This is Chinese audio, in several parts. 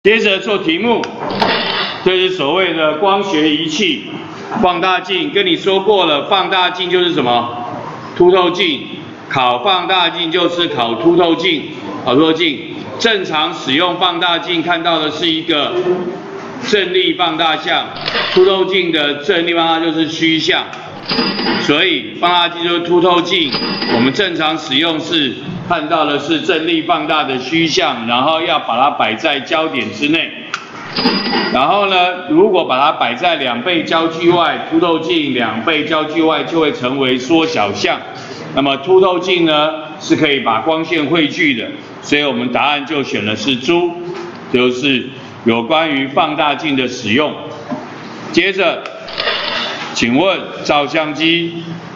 接着做题目，这是所谓的光学仪器，放大镜。跟你说过了，放大镜就是什么？凸透镜。考放大镜就是考凸透镜。考凸透镜，正常使用放大镜看到的是一个正立放大像，凸透镜的正立放大就是虚像。所以放大镜就是凸透镜，我们正常使用是看到的是正立放大的虚像，然后要把它摆在焦点之内。然后呢，如果把它摆在2倍焦距外，凸透镜2倍焦距外就会成为缩小像。那么凸透镜呢是可以把光线汇聚的，所以我们答案就选的是猪，就是有关于放大镜的使用。接着，请问照相机，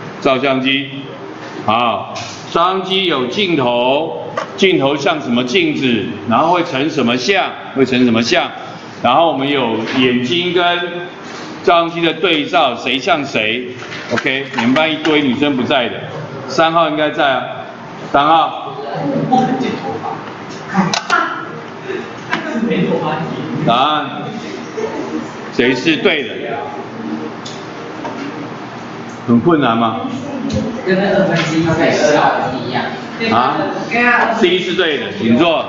好，照相机有镜头，镜头像什么镜子，然后会成什么像，然后我们有眼睛跟照相机的对照，谁像谁 ？OK， 你们班一堆女生不在的，3号应该在啊，3号。答案，谁是对的？很困难吗？ 跟那2分之一配2一样。 啊 ，C 是对的，请坐。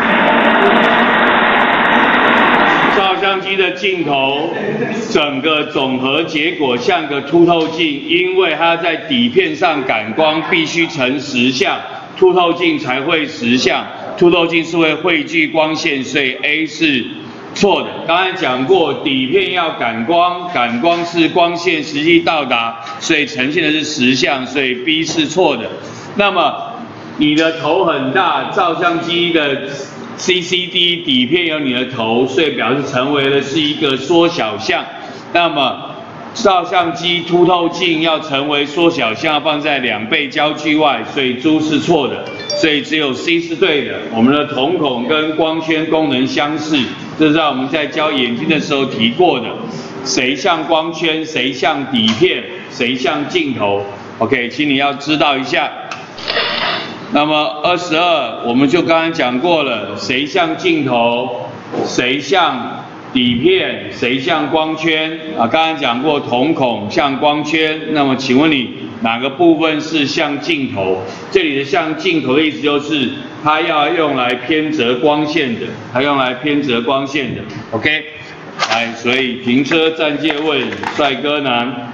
照相机的镜头，整个总和结果像个凸透镜，因为它在底片上感光必须成实像，凸透镜才会实像，凸透镜是会汇聚光线，所以 A 是错的。刚才讲过，底片要感光，感光是光线实际到达，所以呈现的是实像，所以 B 是错的。那么你的头很大，照相机的 CCD 底片有你的头，所以表示成为的是一个缩小像。那么照相机凸透镜要成为缩小像，要放在2倍焦距外，所以猪是错的，所以只有 C 是对的。我们的瞳孔跟光圈功能相似，这是在我们在教眼睛的时候提过的。谁像光圈，谁像底片，谁像镜头 ？OK， 请你要知道一下。那么22，我们就刚才讲过了，谁像镜头，谁像底片，谁像光圈啊？刚才讲过瞳孔像光圈，那么请问你哪个部分是像镜头？这里的像镜头的意思就是它要用来偏折光线的，OK？ 来，所以停车暂借问帅哥男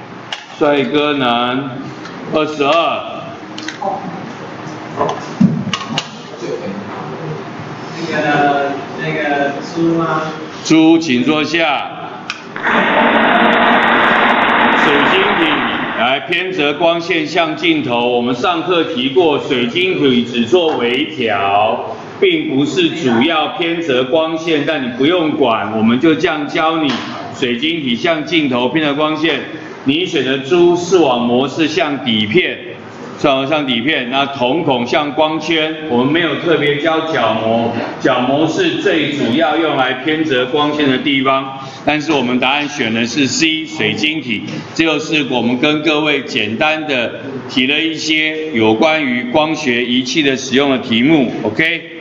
22。 那个猪吗？ 猪，请坐下。水晶体来偏折光线像镜头，我们上课提过，水晶体只做微调，并不是主要偏折光线，但你不用管，我们就这样教你。水晶体像镜头，偏折光线，你选的猪视网膜是像底片。像底片，那瞳孔像光圈，我们没有特别教角膜，角膜是最主要用来偏折光线的地方，但是我们答案选的是 C 水晶体，这就是我们跟各位简单的提了一些有关于光学仪器的使用的题目 ，OK。